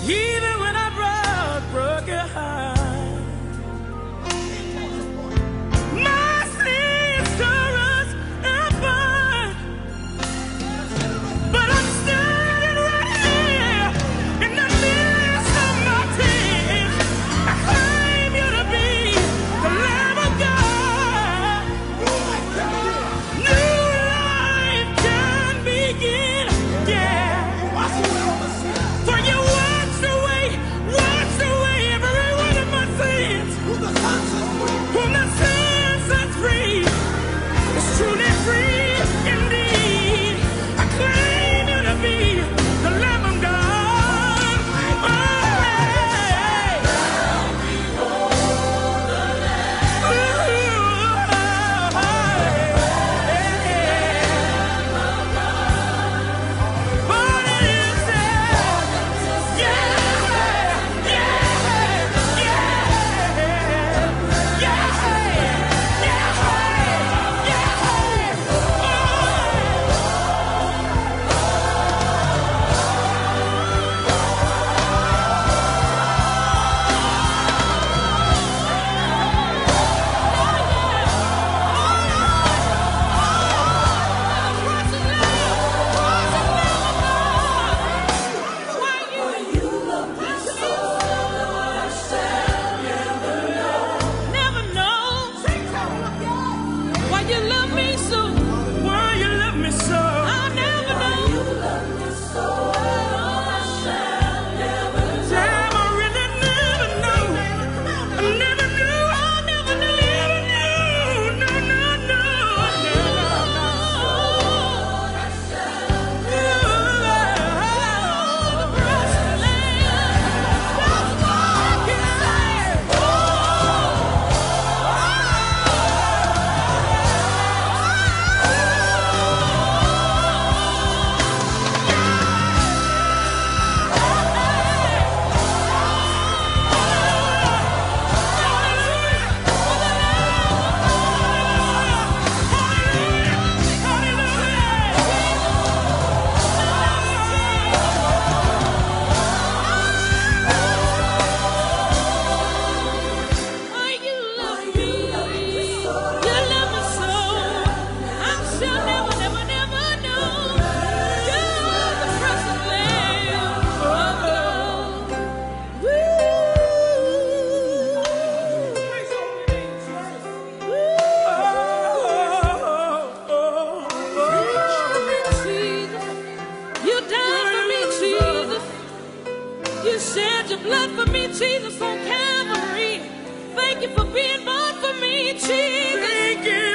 even when I broke your heart. My sins tore us apart, but I'm standing right here in the midst of my tears. I claim you to be the Lamb of God. New life can begin, yeah. For you washed away every one of my sins. Whom the sun sets free is truly free indeed. I claim you to be the Lamb of God. Oh, hey. Ooh, what it is, yeah, never know why you love me so. Why you love me so? I'll never know. Damn, I really never know. I never knew. I never knew. No, no, no, you shed your blood for me, Jesus, on Calvary. Thank you for being born for me, Jesus. Thank you.